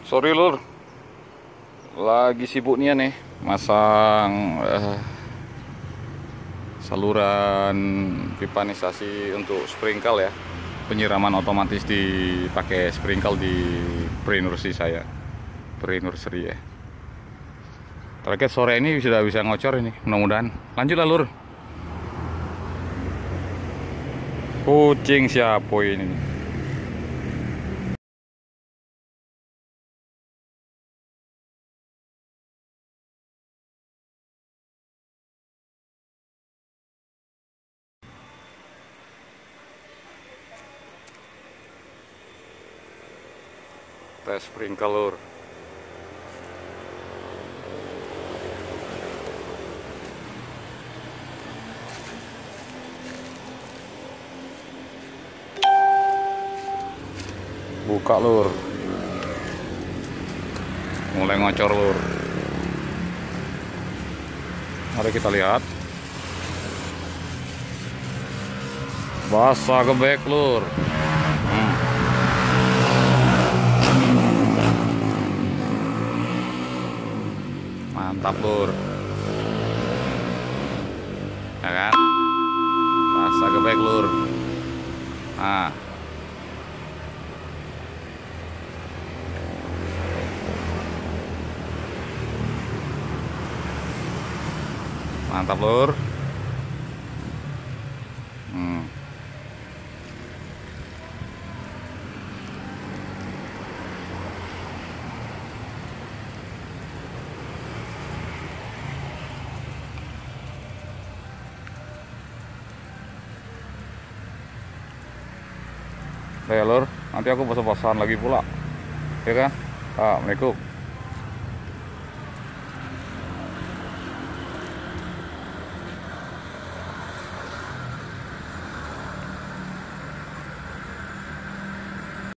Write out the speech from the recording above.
Sorry lur, lagi sibuk nih masang saluran pipanisasi untuk sprinkle ya. Penyiraman otomatis dipakai sprinkle di pre-nursery saya. Pre-nursery ya. Target sore ini sudah bisa ngocor ini, mudah-mudahan. Lanjut lah lur. Kucing siapa ini? Tes sprinkle lur. Buka lur. Mulai ngocor lur. Mari kita lihat. Basah gebek lur. Mantap lur. Ya kan? Basah gebek lur. Nah. Mantap lur. Ya lur, nanti aku bosan-bosan lagi pula, ya kan? Assalamualaikum.